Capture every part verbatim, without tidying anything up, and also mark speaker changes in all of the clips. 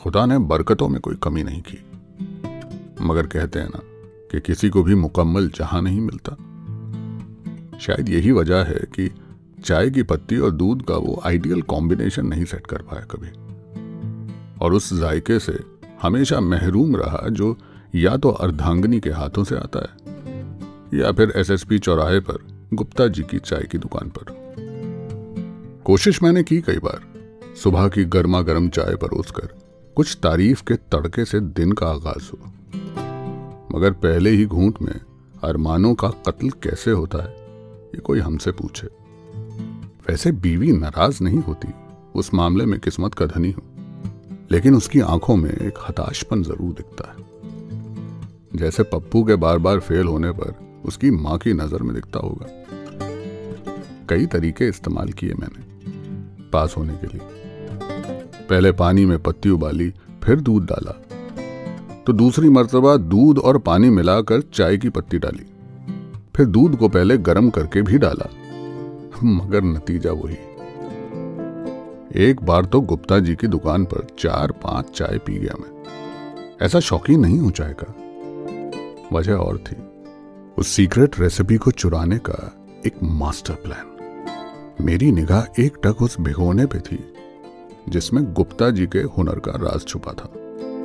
Speaker 1: खुदा ने बरकतों में कोई कमी नहीं की, मगर कहते हैं ना कि किसी को भी मुकम्मल जहां नहीं मिलता। शायद यही वजह है कि चाय की पत्ती और दूध का वो आइडियल कॉम्बिनेशन नहीं सेट कर पाया कभी, और उस जायके से हमेशा महरूम रहा जो या तो अर्धांगिनी के हाथों से आता है या फिर एसएसपी चौराहे पर गुप्ता जी की चाय की दुकान पर। कोशिश मैंने की कई बार, सुबह की गर्मा गर्म चाय परोसकर कुछ तारीफ के तड़के से दिन का आगाज हो, मगर पहले ही घूंट में अरमानों का कत्ल कैसे होता है ये कोई हमसे पूछे। वैसे बीवी नाराज नहीं होती, उस मामले में किस्मत का धनी हूं, लेकिन उसकी आंखों में एक हताशपन जरूर दिखता है, जैसे पप्पू के बार बार फेल होने पर उसकी मां की नजर में दिखता होगा। कई तरीके इस्तेमाल किए मैंने पास होने के लिए। पहले पानी में पत्ती उबाली, फिर दूध डाला, तो दूसरी मर्तबा दूध और पानी मिलाकर चाय की पत्ती डाली, फिर दूध को पहले गर्म करके भी डाला, मगर नतीजा वही। एक बार तो गुप्ता जी की दुकान पर चार पांच चाय पी गया मैं। ऐसा शौकीन नहीं हूं चाय का, वजह और थी, उस सीक्रेट रेसिपी को चुराने का एक मास्टर प्लान। मेरी निगाह एक टक उस भिगोने पे थी जिसमें गुप्ता जी के हुनर का राज छुपा था।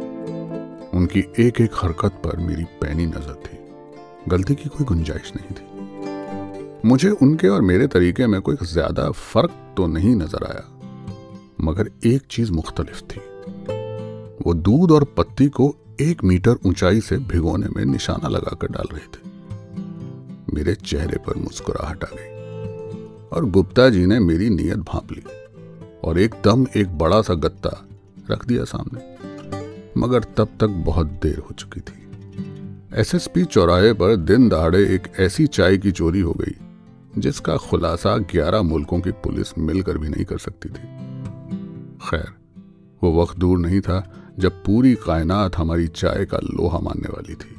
Speaker 1: उनकी एक एक हरकत पर मेरी पैनी नजर थी, गलती की कोई गुंजाइश नहीं थी। मुझे उनके और मेरे तरीके में कोई ज्यादा फर्क तो नहीं नजर आया, मगर एक चीज मुख्तलिफ थी। वो दूध और पत्ती को एक मीटर ऊंचाई से भिगोने में निशाना लगाकर डाल रहे थे। मेरे चेहरे पर मुस्कुराहट आ गई और गुप्ता जी ने मेरी नीयत भांप ली और एकदम एक बड़ा सा गत्ता रख दिया सामने, मगर तब तक बहुत देर हो चुकी थी। एसएसपी चौराहे पर दिन दहाड़े एक ऐसी चाय की चोरी हो गई जिसका खुलासा ग्यारह मुल्कों की पुलिस मिलकर भी नहीं कर सकती थी। खैर, वो वक्त दूर नहीं था जब पूरी कायनात हमारी चाय का लोहा मानने वाली थी,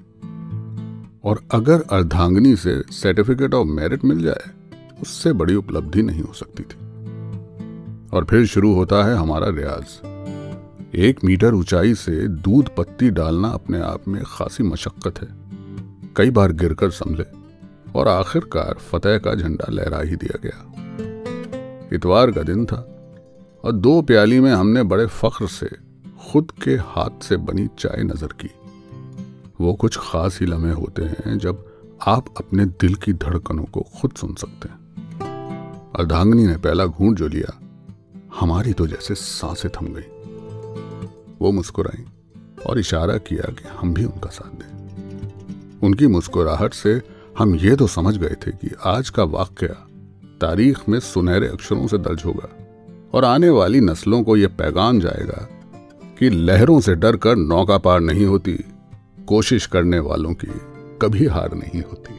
Speaker 1: और अगर अर्धांगिनी से सर्टिफिकेट ऑफ मेरिट मिल जाए उससे बड़ी उपलब्धि नहीं हो सकती थी। और फिर शुरू होता है हमारा रियाज। एक मीटर ऊंचाई से दूध पत्ती डालना अपने आप में खासी मशक्कत है। कई बार गिरकर संभले और आखिरकार फतेह का झंडा लहरा ही दिया गया। इतवार का दिन था और दो प्याली में हमने बड़े फख्र से खुद के हाथ से बनी चाय नजर की। वो कुछ खास ही लम्हे होते हैं जब आप अपने दिल की धड़कनों को खुद सुन सकते हैं। अर्धांगिनी ने पहला घूंट जो लिया, हमारी तो जैसे सांसें थम गई। वो मुस्कुराई और इशारा किया कि हम भी उनका साथ दें। उनकी मुस्कुराहट से हम ये तो समझ गए थे कि आज का वाकया तारीख में सुनहरे अक्षरों से दर्ज होगा और आने वाली नस्लों को यह पैगाम जाएगा कि लहरों से डरकर नौका पार नहीं होती, कोशिश करने वालों की कभी हार नहीं होती।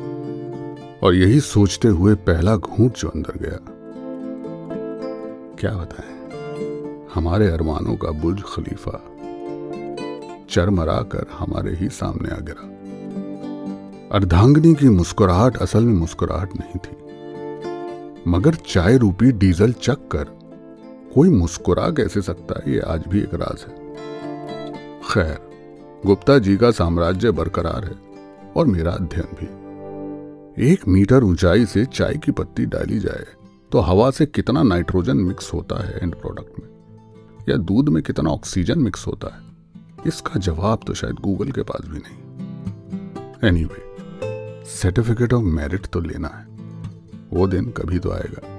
Speaker 1: और यही सोचते हुए पहला घूंट जो अंदर गया, क्या बताएं, हमारे अरमानों का बुर्ज खलीफा चरमरा कर हमारे ही सामने आ गिरा। अर्धांगिनी की मुस्कुराहट असल में मुस्कुराहट नहीं थी, मगर चाय रूपी डीजल चक कर कोई मुस्कुरा कैसे सकता है, ये आज भी एक राज है। खैर, गुप्ता जी का साम्राज्य बरकरार है और मेरा अध्ययन भी। एक मीटर ऊंचाई से चाय की पत्ती डाली जाए तो हवा से कितना नाइट्रोजन मिक्स होता है एंड प्रोडक्ट में, या दूध में कितना ऑक्सीजन मिक्स होता है, इसका जवाब तो शायद गूगल के पास भी नहीं। एनीवे, सर्टिफिकेट ऑफ मेरिट तो लेना है, वो दिन कभी तो आएगा।